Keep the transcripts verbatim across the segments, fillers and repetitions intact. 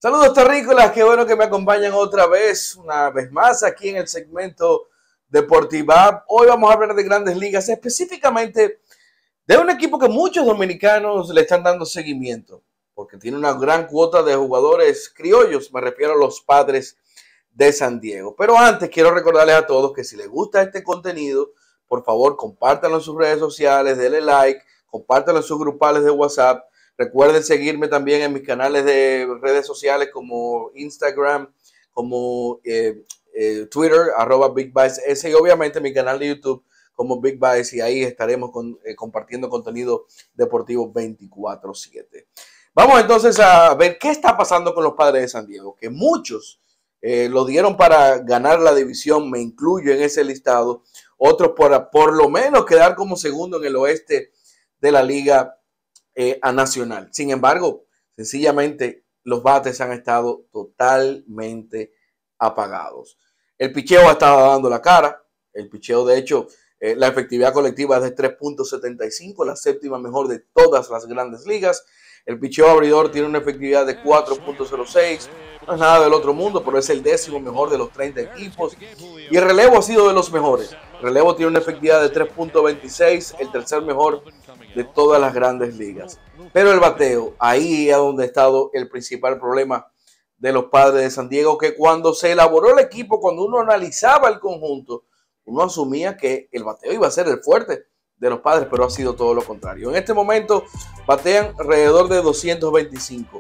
Saludos terrícolas, qué bueno que me acompañan otra vez, una vez más aquí en el segmento Deportiva. Hoy vamos a hablar de Grandes Ligas, específicamente de un equipo que muchos dominicanos le están dando seguimiento, porque tiene una gran cuota de jugadores criollos, me refiero a los Padres de San Diego. Pero antes quiero recordarles a todos que si les gusta este contenido, por favor compártanlo en sus redes sociales, denle like, compártanlo en sus grupales de WhatsApp. Recuerden seguirme también en mis canales de redes sociales como Instagram, como eh, eh, Twitter, arroba Big Vice S, y obviamente mi canal de YouTube como Big Vice, y ahí estaremos con, eh, compartiendo contenido deportivo veinticuatro siete. Vamos entonces a ver qué está pasando con los Padres de San Diego, que muchos eh, lo dieron para ganar la división, me incluyo en ese listado, otros por, por lo menos quedar como segundo en el oeste de la liga Eh, a nacional. Sin embargo, sencillamente los bates han estado totalmente apagados. El picheo ha estado dando la cara. El picheo, de hecho, eh, la efectividad colectiva es de tres punto setenta y cinco, la séptima mejor de todas las grandes ligas. El picheo abridor tiene una efectividad de cuatro punto cero seis. No es nada del otro mundo, pero es el décimo mejor de los treinta equipos. Y el relevo ha sido de los mejores. El relevo tiene una efectividad de tres punto veintiséis, el tercer mejor de todas las grandes ligas. Pero el bateo, ahí es donde ha estado el principal problema de los Padres de San Diego, que cuando se elaboró el equipo, cuando uno analizaba el conjunto, uno asumía que el bateo iba a ser el fuerte de los Padres, pero ha sido todo lo contrario. En este momento batean alrededor de doscientos veinticinco.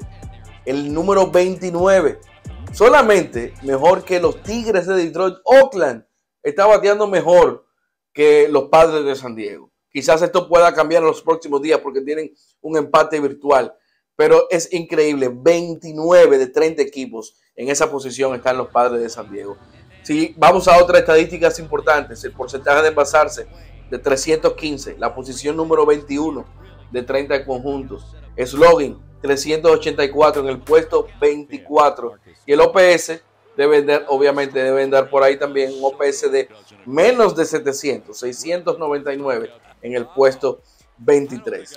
El número veintinueve, solamente mejor que los Tigres de Detroit. Oakland está bateando mejor que los Padres de San Diego. Quizás esto pueda cambiar en los próximos días porque tienen un empate virtual, pero es increíble. veintinueve de treinta equipos en esa posición están los Padres de San Diego. Si vamos a otras estadísticas importantes, el porcentaje de envasarse de trescientos quince, la posición número veintiuno de treinta conjuntos. Slugging trescientos ochenta y cuatro en el puesto veinticuatro, y el O P S deben dar, obviamente deben dar por ahí también un O P S de menos de setecientos, seiscientos noventa y nueve en el puesto veintitrés.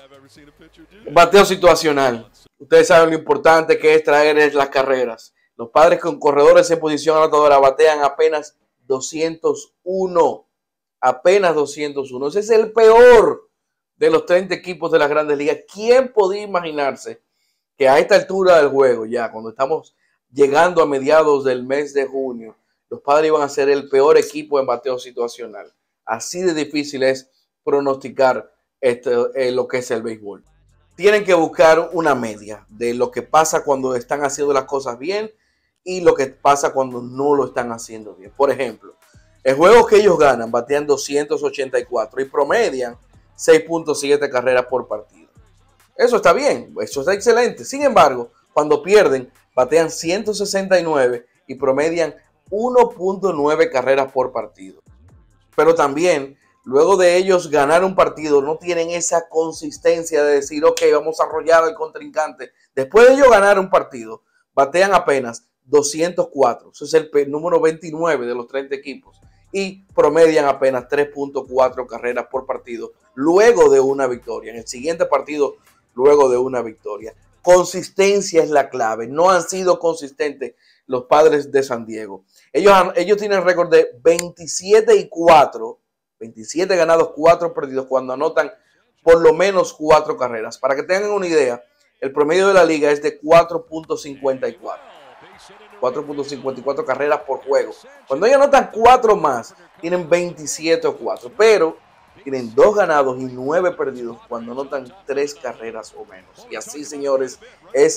Bateo situacional. Ustedes saben lo importante que es traer las carreras. Los Padres con corredores en posición anotadora batean apenas doscientos uno. Apenas doscientos uno. Ese es el peor de los treinta equipos de las grandes ligas. ¿Quién podía imaginarse que a esta altura del juego, ya cuando estamos llegando a mediados del mes de junio, los Padres iban a ser el peor equipo en bateo situacional? Así de difícil es pronosticar este, eh, lo que es el béisbol. Tienen que buscar una media de lo que pasa cuando están haciendo las cosas bien y lo que pasa cuando no lo están haciendo bien. Por ejemplo, en juegos que ellos ganan, batean doscientos ochenta y cuatro y promedian seis punto siete carreras por partido. Eso está bien, eso está excelente. Sin embargo, cuando pierden, batean ciento sesenta y nueve y promedian uno punto nueve carreras por partido. Pero también, luego de ellos ganar un partido, no tienen esa consistencia de decir, ok, vamos a arrollar al contrincante. Después de ellos ganar un partido, batean apenas doscientos cuatro. Eso es el número veintinueve de los treinta equipos. Y promedian apenas tres punto cuatro carreras por partido luego de una victoria. En el siguiente partido, luego de una victoria. Consistencia es la clave. No han sido consistentes los Padres de San Diego. Ellos, han, ellos tienen récord de veintisiete y cuatro. veintisiete ganados, cuatro perdidos cuando anotan por lo menos cuatro carreras. Para que tengan una idea, el promedio de la liga es de cuatro punto cincuenta y cuatro. cuatro punto cincuenta y cuatro carreras por juego. Cuando ellos anotan cuatro más, tienen veintisiete o cuatro, pero tienen dos ganados y nueve perdidos cuando anotan tres carreras o menos. Y así, señores, es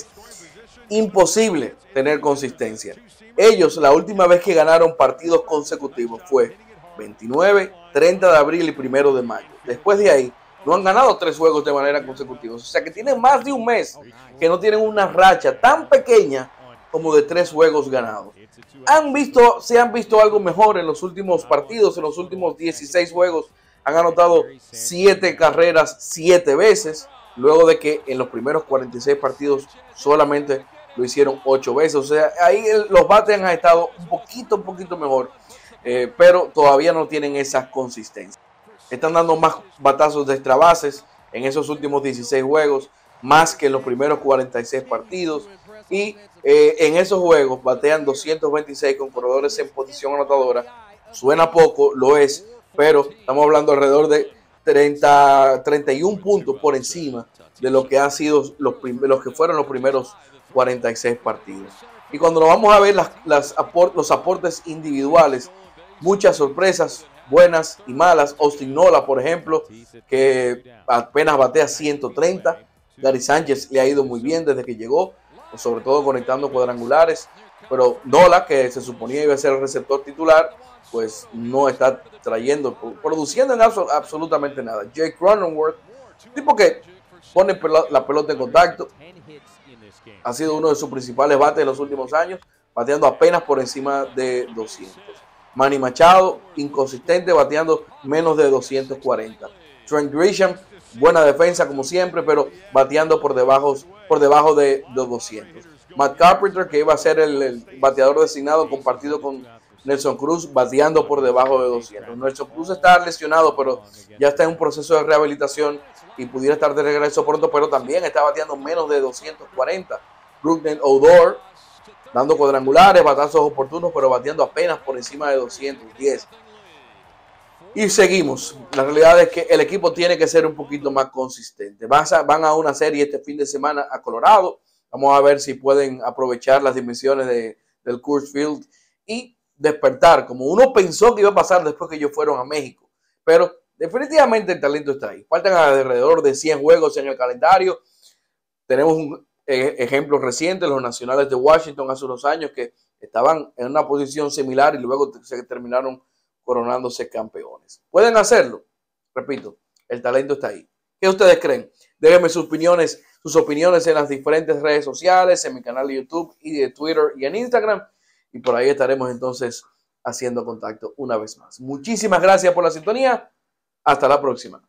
imposible tener consistencia. Ellos, la última vez que ganaron partidos consecutivos fue veintinueve, treinta de abril y primero de mayo. Después de ahí, no han ganado tres juegos de manera consecutiva. O sea que tienen más de un mes que no tienen una racha tan pequeña como de tres juegos ganados. Han visto, se han visto algo mejor en los últimos partidos, en los últimos dieciséis juegos. Han anotado siete carreras siete veces, luego de que en los primeros cuarenta y seis partidos solamente lo hicieron ocho veces. O sea, ahí el, los bates han estado un poquito, un poquito mejor, eh, pero todavía no tienen esa consistencia. Están dando más batazos de extra bases en esos últimos dieciséis juegos, más que en los primeros cuarenta y seis partidos. y eh, en esos juegos batean doscientos veintiséis con corredores en posición anotadora. Suena poco, lo es, pero estamos hablando alrededor de treinta, treinta y un puntos por encima de lo que han sido los, los que fueron los primeros cuarenta y seis partidos. Y cuando nos vamos a ver las, las aport, los aportes individuales, muchas sorpresas, buenas y malas. Austin Nola, por ejemplo, que apenas batea ciento treinta. Gary Sánchez le ha ido muy bien desde que llegó, sobre todo conectando cuadrangulares. Pero Nola, que se suponía iba a ser el receptor titular, pues no está trayendo, produciendo en absol absolutamente nada. Jake Cronenworth, tipo que pone pelo la pelota en contacto, ha sido uno de sus principales bates en los últimos años, bateando apenas por encima de doscientos. Manny Machado, inconsistente, bateando menos de doscientos cuarenta. Trent Grisham, buena defensa como siempre, pero bateando por debajo, por debajo de, de doscientos. Matt Carpenter, que iba a ser el, el bateador designado, compartido con Nelson Cruz, bateando por debajo de doscientos. Nelson Cruz está lesionado, pero ya está en un proceso de rehabilitación y pudiera estar de regreso pronto, pero también está bateando menos de doscientos cuarenta. Brooklyn Odor, dando cuadrangulares, batazos oportunos, pero bateando apenas por encima de doscientos diez. Y seguimos. La realidad es que el equipo tiene que ser un poquito más consistente. Van a, van a una serie este fin de semana a Colorado. Vamos a ver si pueden aprovechar las dimensiones de, del Coors Field y despertar, como uno pensó que iba a pasar después que ellos fueron a México. Pero definitivamente el talento está ahí. Faltan alrededor de cien juegos en el calendario. Tenemos un eh, ejemplo reciente, los Nacionales de Washington hace unos años que estaban en una posición similar y luego se terminaron coronándose campeones. ¿Pueden hacerlo? Repito, el talento está ahí. ¿Qué ustedes creen? Déjenme sus opiniones, sus opiniones en las diferentes redes sociales, en mi canal de YouTube y de Twitter y en Instagram. Y por ahí estaremos entonces haciendo contacto una vez más. Muchísimas gracias por la sintonía. Hasta la próxima.